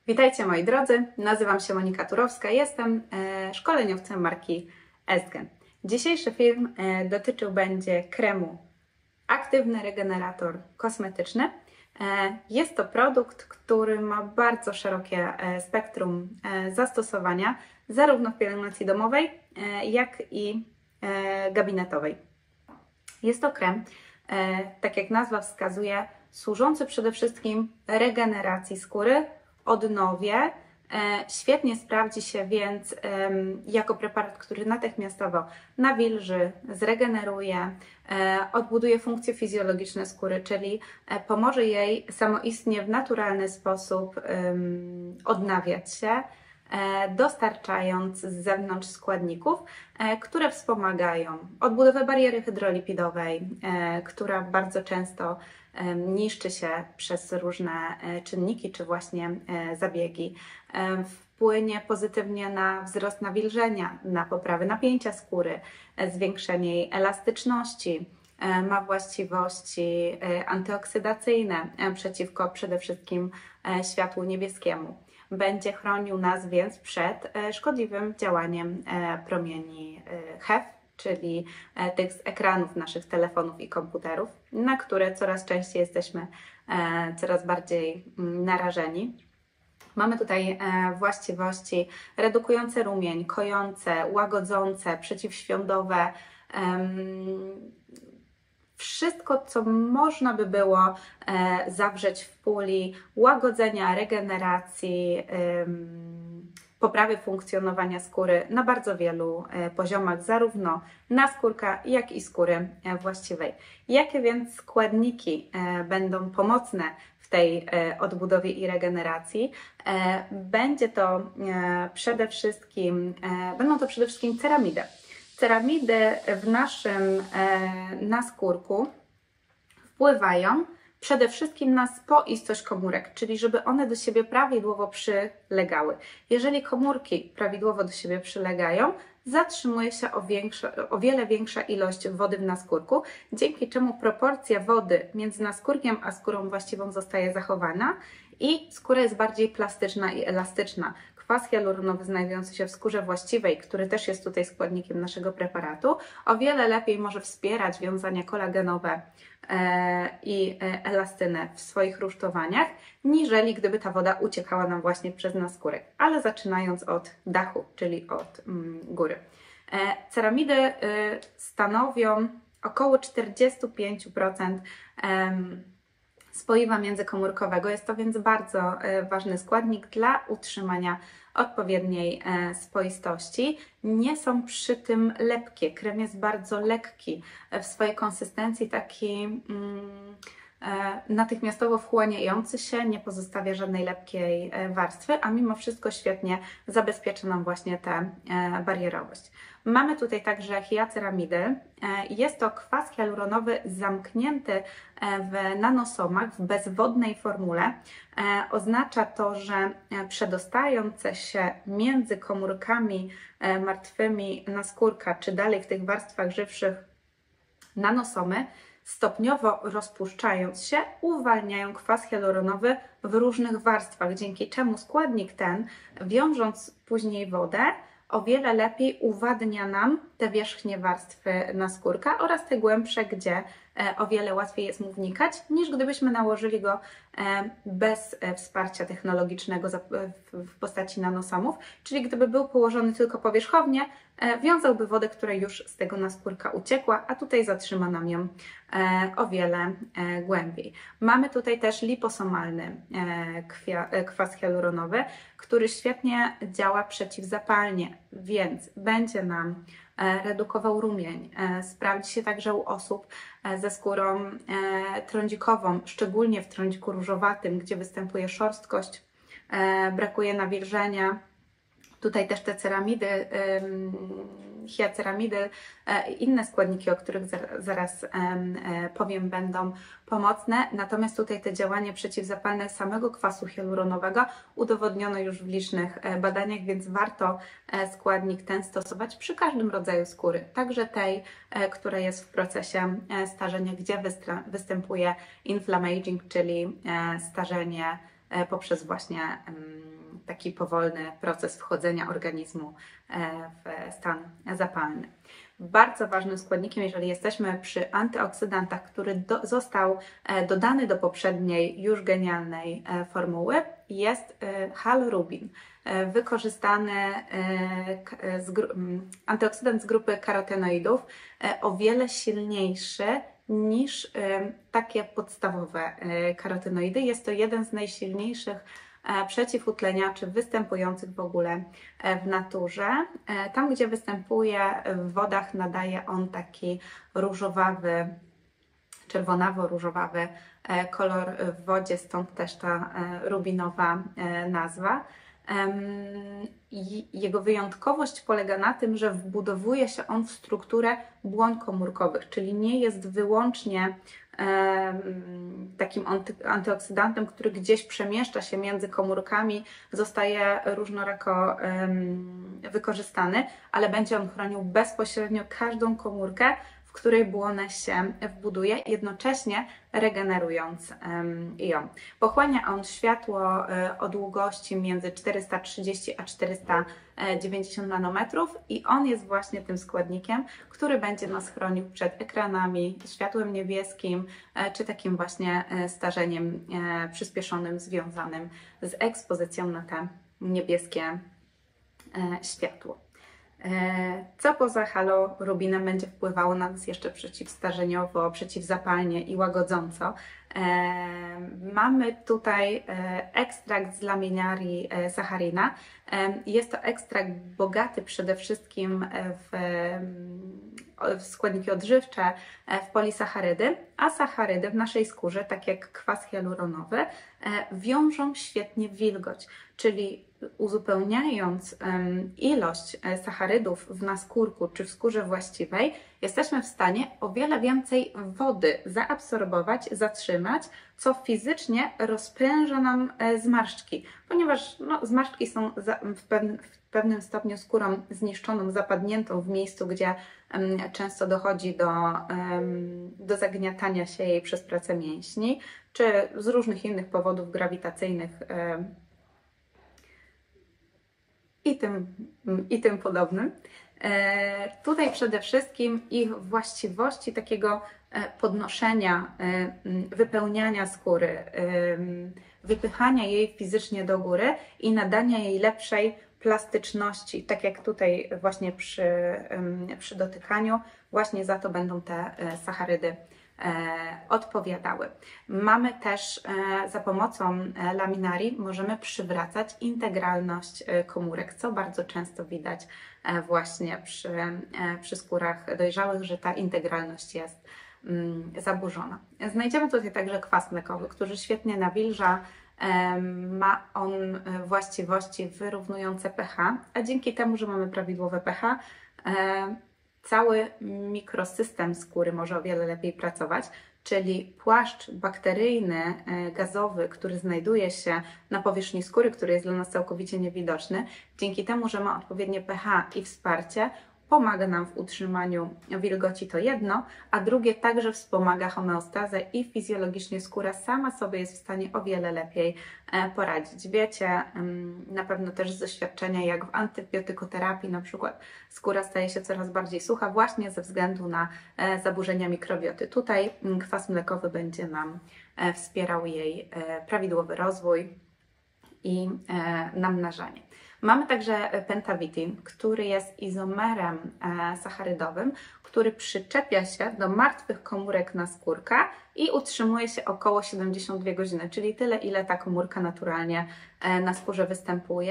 Witajcie moi drodzy, nazywam się Monika Turowska, jestem szkoleniowcem marki Estgen. Dzisiejszy film dotyczył będzie kremu Aktywny Regenerator Kosmetyczny. Jest to produkt, który ma bardzo szerokie spektrum zastosowania, zarówno w pielęgnacji domowej, jak i gabinetowej. Jest to krem, tak jak nazwa wskazuje, służący przede wszystkim regeneracji skóry, odnowie. Świetnie sprawdzi się więc jako preparat, który natychmiastowo nawilży, zregeneruje, odbuduje funkcje fizjologiczne skóry, czyli pomoże jej samoistnie w naturalny sposób odnawiać się, dostarczając z zewnątrz składników, które wspomagają odbudowę bariery hydrolipidowej, która bardzo często niszczy się przez różne czynniki czy właśnie zabiegi. Wpłynie pozytywnie na wzrost nawilżenia, na poprawę napięcia skóry, zwiększenie jej elastyczności. Ma właściwości antyoksydacyjne przeciwko przede wszystkim światłu niebieskiemu. Będzie chronił nas więc przed szkodliwym działaniem promieni HEV, czyli tych z ekranów naszych telefonów i komputerów, na które coraz częściej jesteśmy coraz bardziej narażeni. Mamy tutaj właściwości redukujące rumień, kojące, łagodzące, przeciwświądowe, wszystko, co można by było zawrzeć w puli łagodzenia, regeneracji, poprawy funkcjonowania skóry na bardzo wielu poziomach, zarówno naskórka, jak i skóry właściwej. Jakie więc składniki będą pomocne w tej odbudowie i regeneracji? Będą to przede wszystkim ceramidy. Ceramidy w naszym naskórku wpływają przede wszystkim na spoistość komórek, czyli żeby one do siebie prawidłowo przylegały. Jeżeli komórki prawidłowo do siebie przylegają, zatrzymuje się o wiele większa ilość wody w naskórku, dzięki czemu proporcja wody między naskórkiem a skórą właściwą zostaje zachowana i skóra jest bardziej plastyczna i elastyczna. Kwas hialuronowy znajdujący się w skórze właściwej, który też jest tutaj składnikiem naszego preparatu, o wiele lepiej może wspierać wiązania kolagenowe i elastynę w swoich rusztowaniach, niżeli gdyby ta woda uciekała nam właśnie przez naskórek. Ale zaczynając od dachu, czyli od góry. Ceramidy stanowią około 45% spoiwa międzykomórkowego. Jest to więc bardzo ważny składnik dla utrzymania odpowiedniej spoistości. Nie są przy tym lepkie. Krem jest bardzo lekki w swojej konsystencji, taki natychmiastowo wchłaniający się, nie pozostawia żadnej lepkiej warstwy, a mimo wszystko świetnie zabezpiecza nam właśnie tę barierowość. Mamy tutaj także hiaceramidy. Jest to kwas hialuronowy zamknięty w nanosomach w bezwodnej formule. Oznacza to, że przedostające się między komórkami martwymi naskórka, czy dalej w tych warstwach żywszych nanosomy, stopniowo rozpuszczając się, uwalniają kwas hialuronowy w różnych warstwach, dzięki czemu składnik ten, wiążąc później wodę, o wiele lepiej uwadnia nam te wierzchnie warstwy naskórka oraz te głębsze, gdzie o wiele łatwiej jest mu wnikać, niż gdybyśmy nałożyli go bez wsparcia technologicznego w postaci nanosomów, czyli gdyby był położony tylko powierzchownie, wiązałby wodę, która już z tego naskórka uciekła, a tutaj zatrzyma nam ją o wiele głębiej. Mamy tutaj też liposomalny kwas hialuronowy, który świetnie działa przeciwzapalnie, więc będzie nam redukował rumień. Sprawdzi się także u osób ze skórą trądzikową, szczególnie w trądziku różowatym, gdzie występuje szorstkość, brakuje nawilżenia. Tutaj też te ceramidy, hiaceramidy i inne składniki, o których zaraz powiem, będą pomocne. Natomiast tutaj te działanie przeciwzapalne samego kwasu hialuronowego udowodniono już w licznych badaniach, więc warto składnik ten stosować przy każdym rodzaju skóry. Także tej, która jest w procesie starzenia, gdzie występuje inflammaging, czyli starzenie poprzez właśnie taki powolny proces wchodzenia organizmu w stan zapalny. Bardzo ważnym składnikiem, jeżeli jesteśmy przy antyoksydantach, który został dodany do poprzedniej już genialnej formuły, jest halorubin, wykorzystany antyoksydant z grupy karotenoidów, o wiele silniejszy niż takie podstawowe karotenoidy. Jest to jeden z najsilniejszych przeciwutleniaczy występujących w ogóle w naturze. Tam, gdzie występuje w wodach, nadaje on taki różowawy, czerwonawo-różowawy kolor w wodzie, stąd też ta rubinowa nazwa. Jego wyjątkowość polega na tym, że wbudowuje się on w strukturę błon komórkowych, czyli nie jest wyłącznie takim antyoksydantem, który gdzieś przemieszcza się między komórkami, zostaje różnorako wykorzystany, ale będzie on chronił bezpośrednio każdą komórkę, w której błonę się wbuduje, jednocześnie regenerując ją. Pochłania on światło o długości między 430 a 490 nanometrów i on jest właśnie tym składnikiem, który będzie nas chronił przed ekranami, światłem niebieskim, czy takim właśnie starzeniem przyspieszonym, związanym z ekspozycją na te niebieskie światło. Co poza halorubinem będzie wpływało na nas jeszcze przeciwstarzeniowo, przeciwzapalnie i łagodząco? Mamy tutaj ekstrakt z laminarii sacharina. Jest to ekstrakt bogaty przede wszystkim w składniki odżywcze, w polisacharydy, a sacharydy w naszej skórze, tak jak kwas hialuronowy, wiążą świetnie wilgoć, czyli uzupełniając ilość sacharydów w naskórku czy w skórze właściwej, jesteśmy w stanie o wiele więcej wody zaabsorbować, zatrzymać, co fizycznie rozpręża nam zmarszczki, ponieważ zmarszczki są w pewnym stopniu skórą zniszczoną, zapadniętą w miejscu, gdzie często dochodzi do zagniatania się jej przez pracę mięśni, czy z różnych innych powodów grawitacyjnych i tym podobnym. Tutaj przede wszystkim ich właściwości takiego podnoszenia, wypełniania skóry, wypychania jej fizycznie do góry i nadania jej lepszej plastyczności, tak jak tutaj właśnie przy dotykaniu, właśnie za to będą te sacharydy odpowiadały. Mamy też za pomocą laminarii możemy przywracać integralność komórek, co bardzo często widać właśnie przy skórach dojrzałych, że ta integralność jest zaburzona. Znajdziemy tutaj także kwas mlekowy, który świetnie nawilża. Ma on właściwości wyrównujące pH, a dzięki temu, że mamy prawidłowe pH, cały mikrosystem skóry może o wiele lepiej pracować, czyli płaszcz bakteryjny, gazowy, który znajduje się na powierzchni skóry, który jest dla nas całkowicie niewidoczny, dzięki temu, że ma odpowiednie pH i wsparcie, pomaga nam w utrzymaniu wilgoci, to jedno, a drugie także wspomaga homeostazę i fizjologicznie skóra sama sobie jest w stanie o wiele lepiej poradzić. Wiecie na pewno też z doświadczenia, jak w antybiotykoterapii na przykład skóra staje się coraz bardziej sucha właśnie ze względu na zaburzenia mikrobioty. Tutaj kwas mlekowy będzie nam wspierał jej prawidłowy rozwój i namnażanie. Mamy także pentavitin, który jest izomerem sacharydowym, który przyczepia się do martwych komórek naskórka i utrzymuje się około 72 godziny, czyli tyle, ile ta komórka naturalnie na skórze występuje.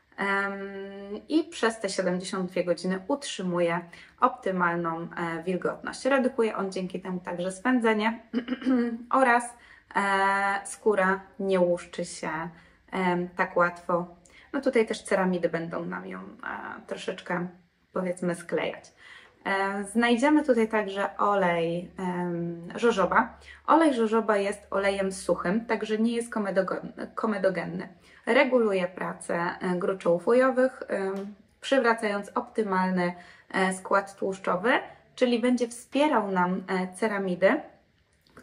I przez te 72 godziny utrzymuje optymalną wilgotność. Redukuje on dzięki temu także swędzenie oraz skóra nie łuszczy się tak łatwo. No tutaj też ceramidy będą nam ją troszeczkę, powiedzmy, sklejać. Znajdziemy tutaj także olej żożoba. Olej żożoba jest olejem suchym, także nie jest komedogenny. Reguluje pracę gruczołów łojowych, przywracając optymalny skład tłuszczowy, czyli będzie wspierał nam ceramidy,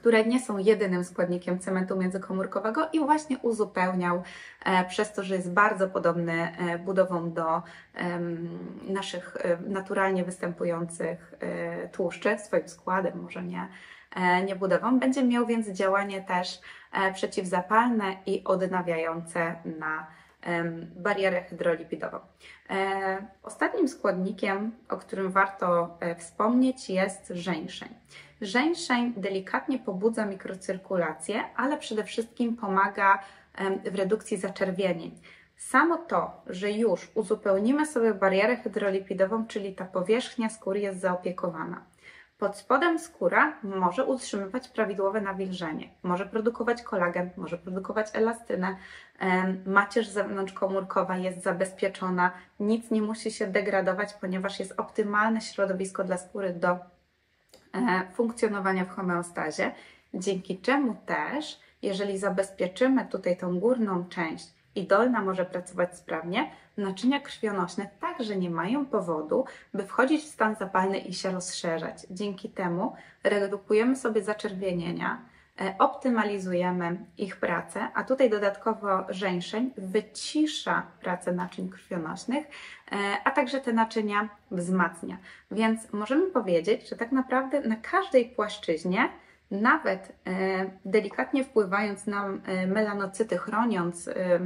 które nie są jedynym składnikiem cementu międzykomórkowego i właśnie uzupełniał przez to, że jest bardzo podobny budową do naszych naturalnie występujących tłuszczy, swoim składem, może nie budową. Będzie miał więc działanie też przeciwzapalne i odnawiające na barierę hydrolipidową. Ostatnim składnikiem, o którym warto wspomnieć, jest żeńszeń. Żeńszeń delikatnie pobudza mikrocyrkulację, ale przede wszystkim pomaga w redukcji zaczerwienień. Samo to, że już uzupełnimy sobie barierę hydrolipidową, czyli ta powierzchnia skóry jest zaopiekowana. Pod spodem skóra może utrzymywać prawidłowe nawilżenie, może produkować kolagen, może produkować elastynę, macierz zewnątrzkomórkowa jest zabezpieczona, nic nie musi się degradować, ponieważ jest optymalne środowisko dla skóry do funkcjonowania w homeostazie, dzięki czemu też, jeżeli zabezpieczymy tutaj tą górną część i dolna może pracować sprawnie, naczynia krwionośne także nie mają powodu, by wchodzić w stan zapalny i się rozszerzać. Dzięki temu redukujemy sobie zaczerwienienia, optymalizujemy ich pracę, a tutaj dodatkowo żeńszeń wycisza pracę naczyń krwionośnych, a także te naczynia wzmacnia. Więc możemy powiedzieć, że tak naprawdę na każdej płaszczyźnie, nawet delikatnie wpływając na melanocyty, chroniąc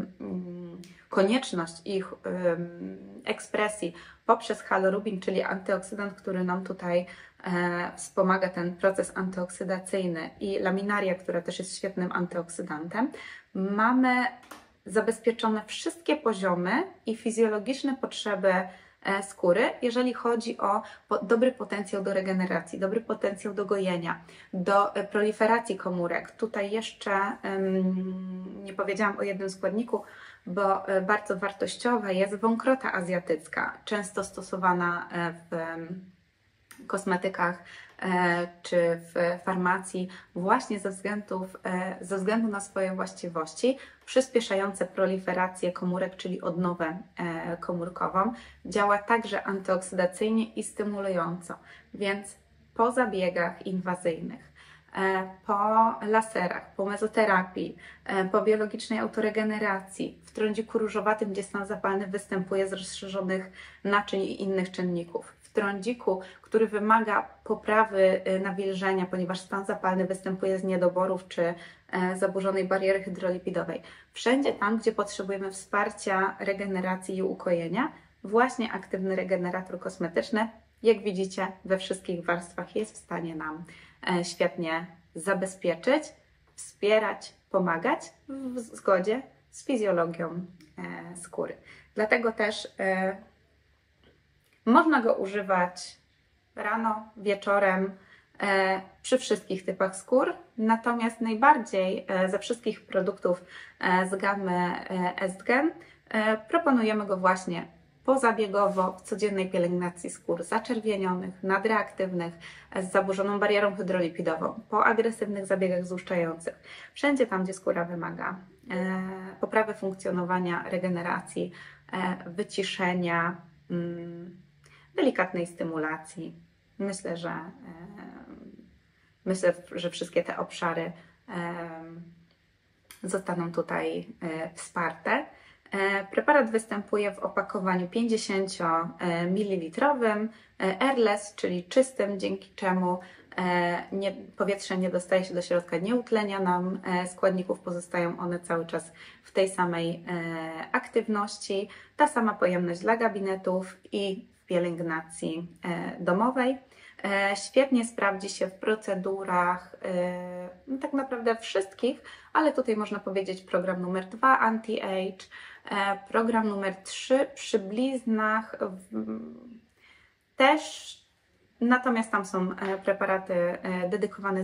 konieczność ich ekspresji poprzez halorubin, czyli antyoksydant, który nam tutaj wspomaga ten proces antyoksydacyjny, i laminaria, która też jest świetnym antyoksydantem, mamy zabezpieczone wszystkie poziomy i fizjologiczne potrzeby skóry, jeżeli chodzi o dobry potencjał do regeneracji, dobry potencjał do gojenia, do proliferacji komórek. Tutaj jeszcze nie powiedziałam o jednym składniku, bo bardzo wartościowa jest wąkrota azjatycka, często stosowana w kosmetykach czy w farmacji właśnie ze względu na swoje właściwości przyspieszające proliferację komórek, czyli odnowę komórkową. Działa także antyoksydacyjnie i stymulująco, więc po zabiegach inwazyjnych, po laserach, po mezoterapii, po biologicznej autoregeneracji, w trądziku różowatym, gdzie stan zapalny występuje z rozszerzonych naczyń i innych czynników, w trądziku, który wymaga poprawy nawilżenia, ponieważ stan zapalny występuje z niedoborów czy zaburzonej bariery hydrolipidowej. Wszędzie tam, gdzie potrzebujemy wsparcia regeneracji i ukojenia, właśnie aktywny regenerator kosmetyczny, jak widzicie, we wszystkich warstwach jest w stanie nam świetnie zabezpieczyć, wspierać, pomagać w zgodzie z fizjologią skóry. Dlatego też można go używać rano, wieczorem, przy wszystkich typach skór, natomiast najbardziej ze wszystkich produktów z gamy Estgen proponujemy go właśnie pozabiegowo w codziennej pielęgnacji skór zaczerwienionych, nadreaktywnych, z zaburzoną barierą hydrolipidową, po agresywnych zabiegach złuszczających. Wszędzie tam, gdzie skóra wymaga poprawy funkcjonowania, regeneracji, wyciszenia, delikatnej stymulacji. Myślę, że wszystkie te obszary zostaną tutaj wsparte. Preparat występuje w opakowaniu 50 ml, airless, czyli czystym, dzięki czemu powietrze nie dostaje się do środka, nie utlenia nam składników, pozostają one cały czas w tej samej aktywności. Ta sama pojemność dla gabinetów i w pielęgnacji domowej. Świetnie sprawdzi się w procedurach tak naprawdę wszystkich, ale tutaj można powiedzieć program numer 2 anti-age, program numer 3 przy bliznach też, natomiast tam są preparaty dedykowane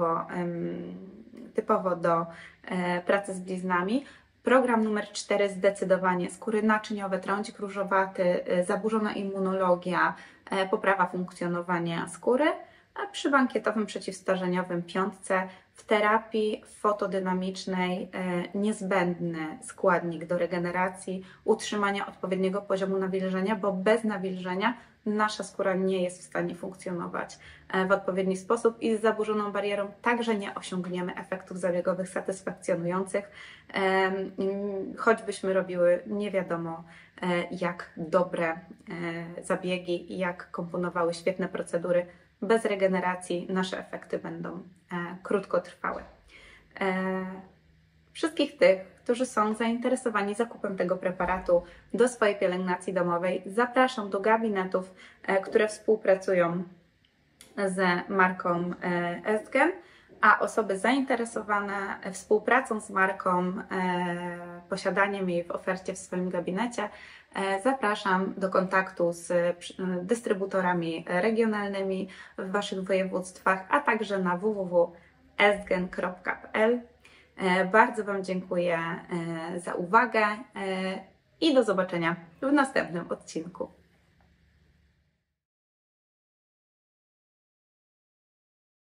typowo do pracy z bliznami. Program numer 4 zdecydowanie skóry naczyniowe, trądzik różowaty, zaburzona immunologia, poprawa funkcjonowania skóry. a przy bankietowym przeciwstarzeniowym piątce w terapii fotodynamicznej niezbędny składnik do regeneracji, utrzymania odpowiedniego poziomu nawilżenia, bo bez nawilżenia nasza skóra nie jest w stanie funkcjonować w odpowiedni sposób i z zaburzoną barierą także nie osiągniemy efektów zabiegowych satysfakcjonujących, choćbyśmy robiły nie wiadomo jak dobre zabiegi i jak komponowały świetne procedury. Bez regeneracji nasze efekty będą krótkotrwałe. Wszystkich tych, którzy są zainteresowani zakupem tego preparatu do swojej pielęgnacji domowej, zapraszam do gabinetów, które współpracują z marką Estgen, a osoby zainteresowane współpracą z marką, posiadaniem jej w ofercie w swoim gabinecie, zapraszam do kontaktu z dystrybutorami regionalnymi w Waszych województwach, a także na www.estgen.pl. Bardzo Wam dziękuję za uwagę i do zobaczenia w następnym odcinku.